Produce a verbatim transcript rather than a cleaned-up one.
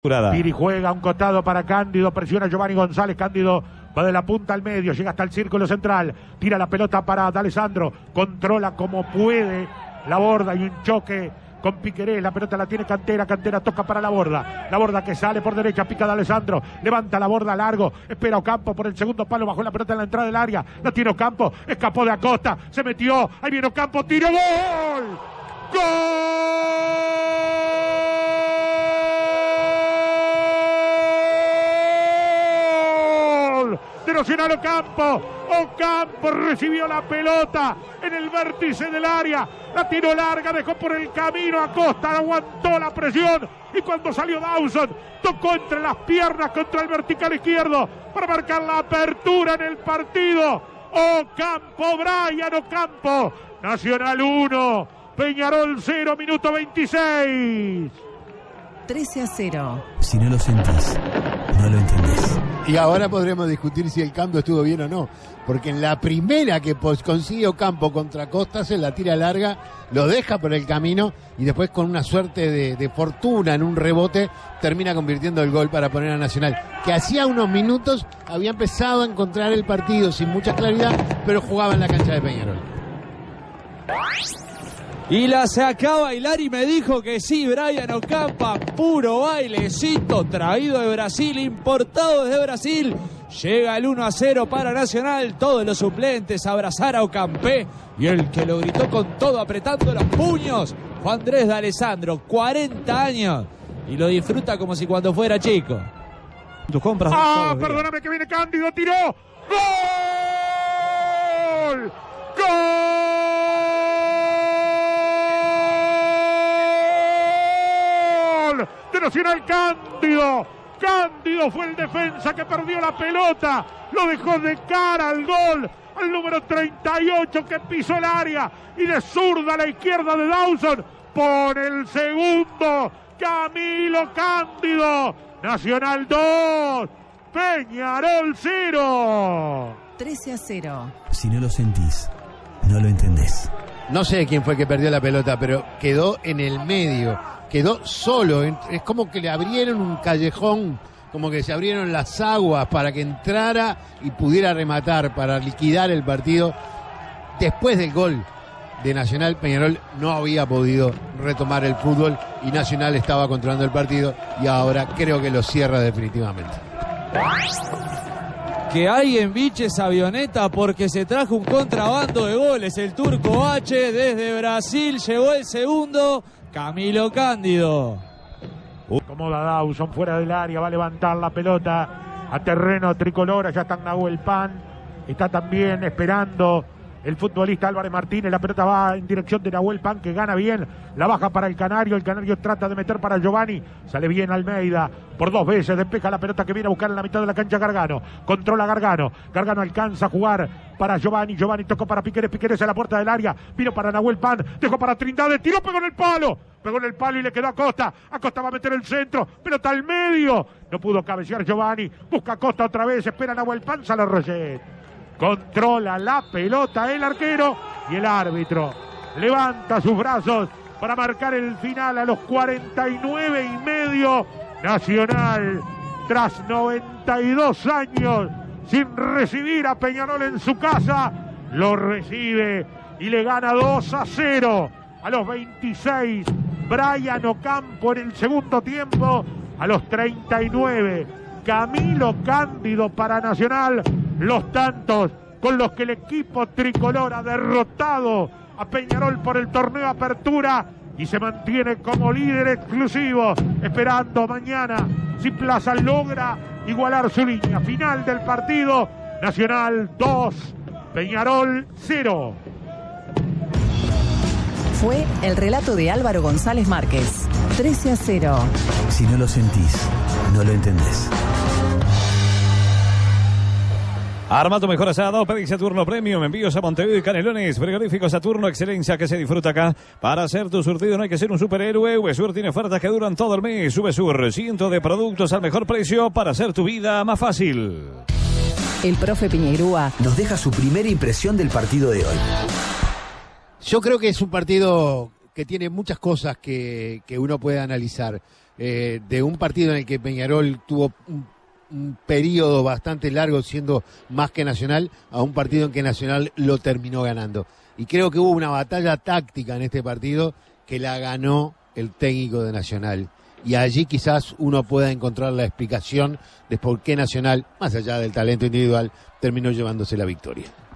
Piri juega a un costado para Cándido, presiona a Giovanni González, Cándido va de la punta al medio, llega hasta el círculo central, tira la pelota para D'Alessandro, controla como puede la borda y un choque con Piquerés, la pelota la tiene Cantera, Cantera toca para la borda, la borda que sale por derecha, pica D'Alessandro, levanta la borda largo, espera Ocampo por el segundo palo, bajó la pelota en la entrada del área, la tiene Ocampo, escapó de Acosta, se metió, ahí viene Ocampo, tiro, gol, gol. De Nacional Ocampo, Ocampo recibió la pelota en el vértice del área, la tiró larga, dejó por el camino a Costa, aguantó la presión y cuando salió Dawson tocó entre las piernas contra el vertical izquierdo para marcar la apertura en el partido. Ocampo, Brian Ocampo, Nacional uno, Peñarol cero, minuto veintiséis. trece a cero. Si no lo sentís, no lo entendés. Y ahora podremos discutir si el cambio estuvo bien o no, porque en la primera que consigue Ocampo contra Costa se la tira larga, lo deja por el camino y después con una suerte de, de fortuna en un rebote termina convirtiendo el gol para poner a Nacional, que hacía unos minutos había empezado a encontrar el partido sin mucha claridad, pero jugaba en la cancha de Peñarol. Y la saca a bailar y me dijo que sí, Brian Ocampo, puro bailecito traído de Brasil, importado desde Brasil. Llega el uno a cero para Nacional, todos los suplentes a abrazar a Ocampé y el que lo gritó con todo apretando los puños fue Andrés D'Alessandro, cuarenta años, y lo disfruta como si cuando fuera chico. Tus compras. Ah, perdóname que viene Cándido, tiró. ¡Gol! ¡Gol! De Nacional Cándido, Cándido fue el defensa que perdió la pelota, lo dejó de cara al gol, al número treinta y ocho que pisó el área y de zurda a la izquierda de Dawson, pone el segundo, Camilo Cándido, Nacional dos, Peñarol cero. trece a cero. Si no lo sentís, no lo entendés. No sé quién fue que perdió la pelota, pero quedó en el medio, quedó solo. Es como que le abrieron un callejón, como que se abrieron las aguas para que entrara y pudiera rematar, para liquidar el partido. Después del gol de Nacional, Peñarol no había podido retomar el fútbol y Nacional estaba controlando el partido y ahora creo que lo cierra definitivamente. Que alguien biche esa avioneta porque se trajo un contrabando de goles. El turco H desde Brasil llegó el segundo, Camilo Cándido. Cómoda Dawson fuera del área, va a levantar la pelota a terreno tricolor. Allá está Nahuel Pan, está también esperando el futbolista Álvarez Martínez. La pelota va en dirección de Nahuel Pan, que gana bien, la baja para el Canario, el Canario trata de meter para Giovanni, sale bien Almeida, por dos veces despeja la pelota que viene a buscar en la mitad de la cancha Gargano, controla Gargano, Gargano alcanza a jugar para Giovanni, Giovanni tocó para Piquerés, Piquerés a la puerta del área, vino para Nahuel Pan, dejó para Trindade, tiró, pegó en el palo, pegó en el palo y le quedó a Costa, Acosta va a meter el centro, pelota al medio, no pudo cabecear Giovanni, busca a Costa otra vez, espera Nahuel Pan, sale Roget. Controla la pelota el arquero y el árbitro levanta sus brazos para marcar el final a los cuarenta y nueve y medio. Nacional, tras noventa y dos años sin recibir a Peñarol en su casa, lo recibe y le gana dos a cero a los veintiséis. Brian Ocampo en el segundo tiempo, a los treinta y nueve. Camilo Cándido para Nacional, los tantos con los que el equipo tricolor ha derrotado a Peñarol por el torneo Apertura y se mantiene como líder exclusivo, esperando mañana si Plaza logra igualar su línea. Final del partido, Nacional dos, Peñarol cero. Fue el relato de Álvaro González Márquez. trece a cero. Si no lo sentís, no lo entendés. Arma tu mejor asado, pedí Saturno Premium, envíos a Montevideo y Canelones, frigorífico Saturno, excelencia que se disfruta acá. Para hacer tu surtido no hay que ser un superhéroe, VSUR tiene ofertas que duran todo el mes. VSUR, cientos de productos al mejor precio para hacer tu vida más fácil. El profe Piñeirúa nos deja su primera impresión del partido de hoy. Yo creo que es un partido que tiene muchas cosas que, que uno puede analizar. eh, de un partido en el que Peñarol tuvo un, un periodo bastante largo siendo más que Nacional, a un partido en que Nacional lo terminó ganando. Y creo que hubo una batalla táctica en este partido que la ganó el técnico de Nacional. Y allí quizás uno pueda encontrar la explicación de por qué Nacional, más allá del talento individual, terminó llevándose la victoria.